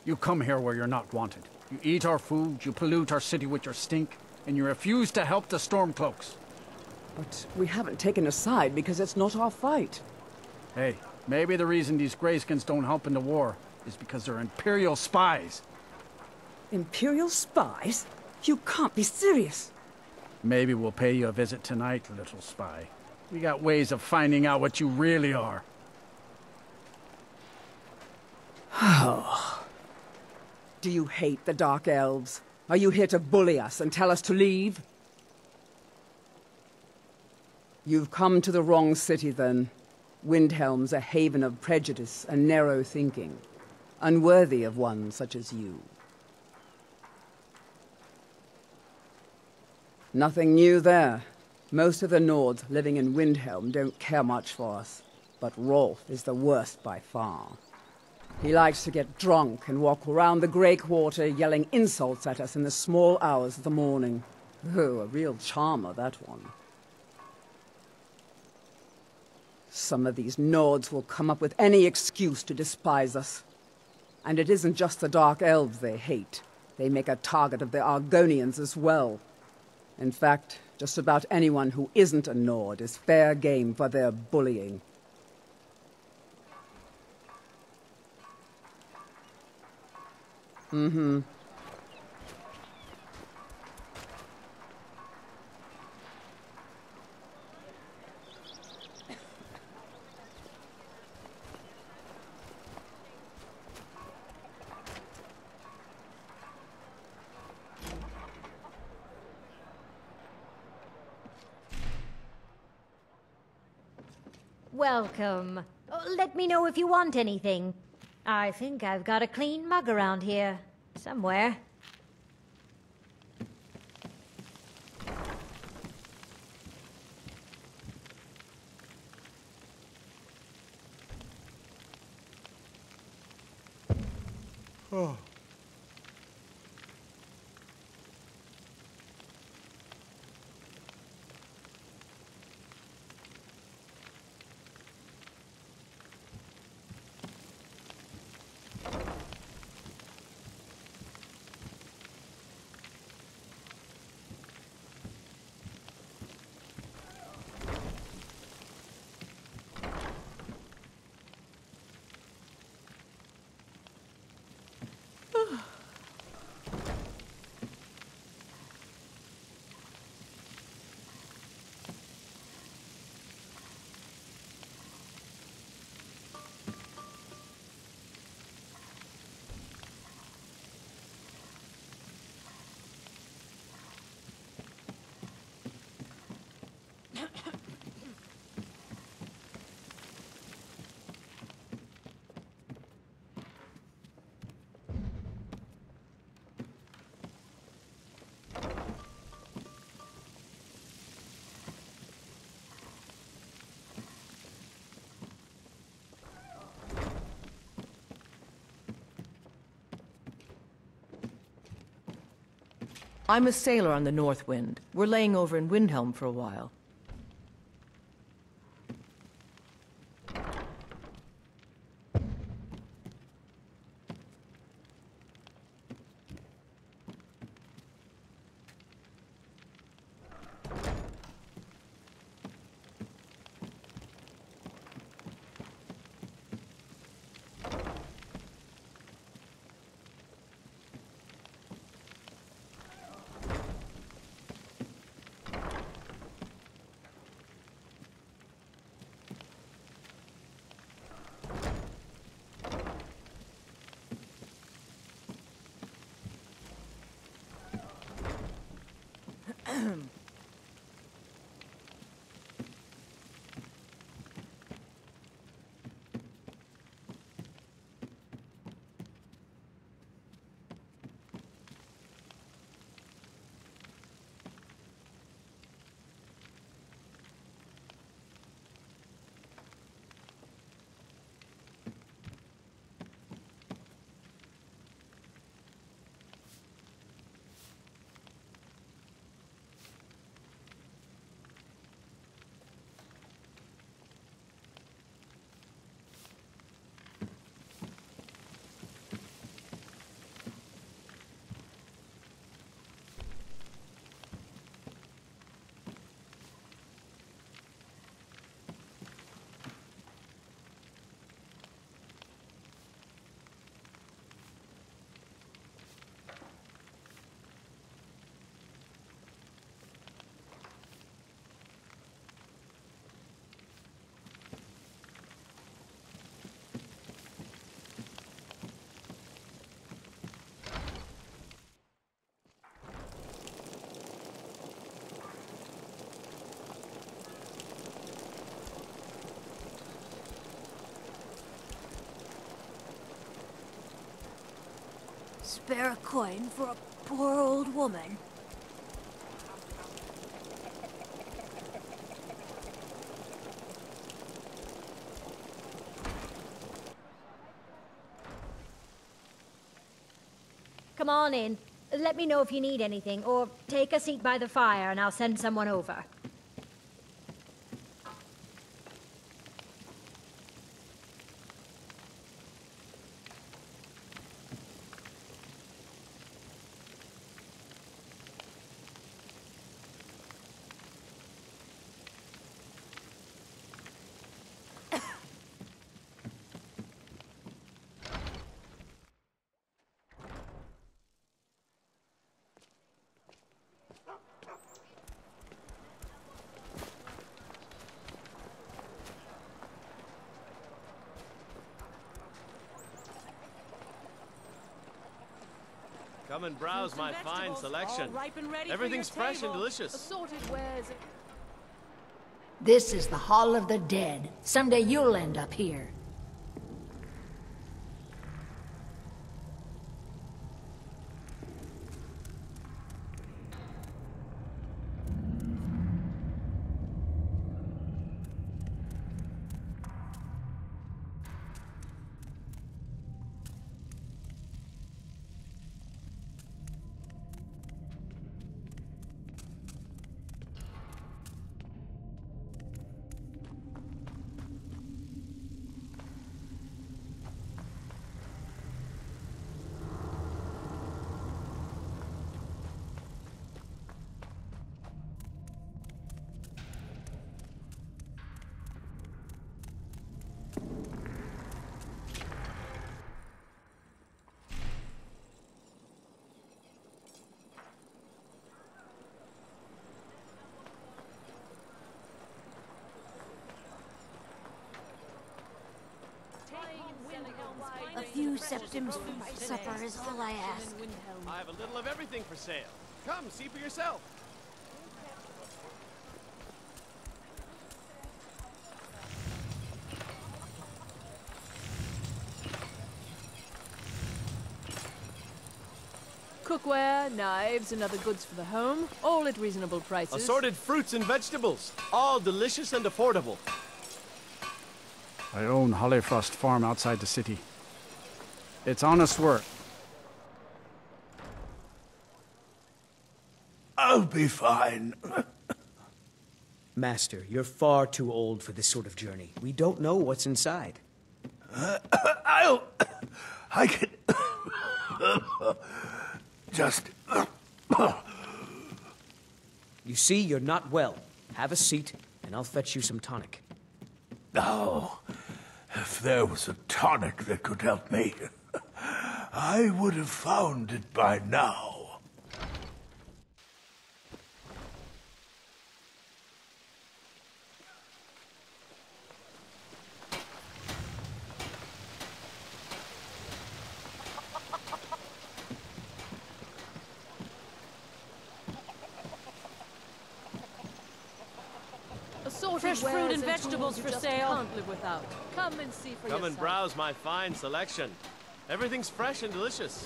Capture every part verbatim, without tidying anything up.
You come here where you're not wanted. You eat our food, you pollute our city with your stink, and you refuse to help the Stormcloaks. But we haven't taken a side because it's not our fight. Hey, maybe the reason these Greyskins don't help in the war is because they're Imperial spies. Imperial spies? You can't be serious. Maybe we'll pay you a visit tonight, little spy. We got ways of finding out what you really are. Oh. Do you hate the Dark Elves? Are you here to bully us and tell us to leave? You've come to the wrong city, then. Windhelm's a haven of prejudice and narrow thinking, unworthy of one such as you. Nothing new there. Most of the Nords living in Windhelm don't care much for us, but Rolf is the worst by far. He likes to get drunk and walk around the Grey Quarter yelling insults at us in the small hours of the morning. Oh, a real charmer, that one. Some of these Nords will come up with any excuse to despise us. And it isn't just the Dark Elves they hate. They make a target of the Argonians as well. In fact, just about anyone who isn't a Nord is fair game for their bullying. Mm-hmm. Welcome. Oh, let me know if you want anything. I think I've got a clean mug around here. Somewhere. Oh. I'm a sailor on the North Wind. We're laying over in Windhelm for a while. Spare a coin for a poor old woman. Come on in. Let me know if you need anything, or take a seat by the fire and I'll send someone over. Come and browse my fine selection. Ripe and ready Everything's for your fresh and table. delicious. Assorted wares. This is the Hall of the Dead. Someday you'll end up here. A few septims for my supper is all I ask. I have a little of everything for sale. Come, see for yourself. Cookware, knives, and other goods for the home, all at reasonable prices. Assorted fruits and vegetables, all delicious and affordable. I own Hollyfrost Farm outside the city. It's honest work. I'll be fine. Master, you're far too old for this sort of journey. We don't know what's inside. Uh, I'll... I can... Just... You see, you're not well. Have a seat, and I'll fetch you some tonic. Oh, if there was a tonic that could help me, I would have found it by now. Fresh fruit and vegetables for sale. Can't live without. Come and see for yourself. Come and browse my fine selection. Everything's fresh and delicious.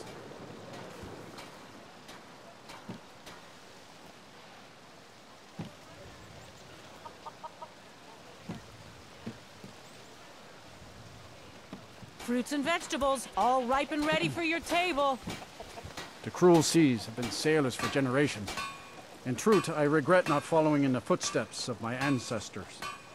Fruits and vegetables, all ripe and ready for your table. The cruel seas have been sailors for generations. In truth, I regret not following in the footsteps of my ancestors.